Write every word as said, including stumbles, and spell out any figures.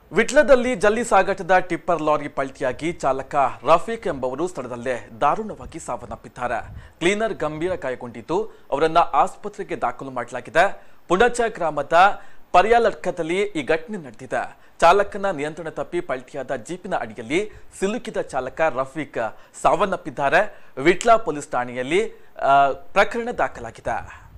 ವಿಟ್ಲದಲ್ಲಿ ಜಲ್ಲಿ ಸಾಗಾಟದ tipper lorry ಪಲ್ಟಿಯಾಗಿ ಚಾಲಕ ರಫೀಕ್ ಎಂಬವರು ಸ್ಥಳದಲ್ಲೇ ದಾರುಣವಾಗಿ ಸಾವನ್ನಪ್ಪಿದ್ದಾರೆ. ಕ್ಲೀನರ್ ಗಂಭೀರ ಗಾಯಗೊಂಡಿದ್ದು ಅವರನ್ನ ಆಸ್ಪತ್ರೆಗೆ ದಾಖಲು ಮಾಡಲಾಗಿದೆ. ಪುಣಚ ಗ್ರಾಮದ ಪರ್ಯಾಲಡ್ಕದಲ್ಲಿ ಈ ಘಟನೆ ನಡೆದಿದೆ. ಚಾಲಕನ ನಿಯಂತ್ರಣ ತಪ್ಪಿ ಪಲ್ಟಿಯಾದ ಜೀಪಿನ ಅಡಿಯಲ್ಲಿ ಸಿಲುಕಿದ ಚಾಲಕ ರಫೀಕ್ ಸಾವನ್ನಪ್ಪಿದ್ದಾರೆ. ವಿಟ್ಲ ಪೊಲೀಸ್ ಠಾಣೆಯಲ್ಲಿ ಪ್ರಕರಣ ದಾಖಲಾಗಿದೆ.